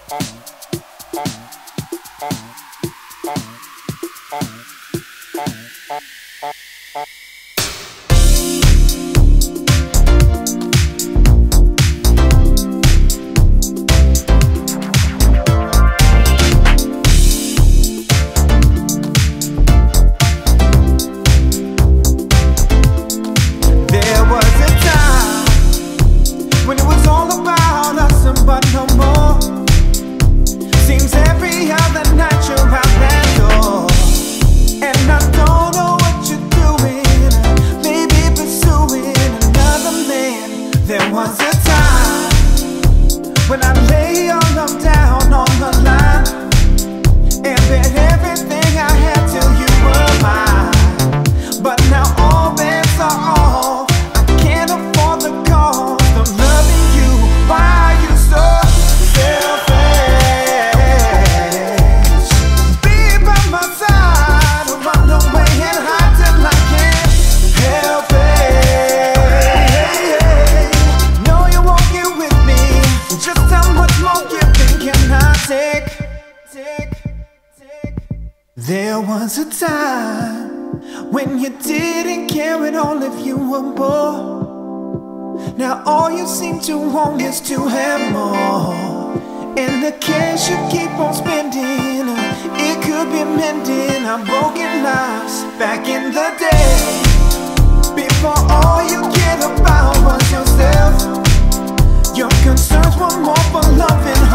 There was a time when I lay all up down on the line and bet everything I had till you were mine. But now all bets are off. I can't afford the cost of loving you. Why are you so selfish? Be by my side or run away and hide till I can't help it. There was a time when you didn't care at all if you were bored. Now all you seem to want is to have more. And the cash you keep on spending, it could be mending our broken lives back in the day. Before all you cared about was yourself. Your concerns were more for loving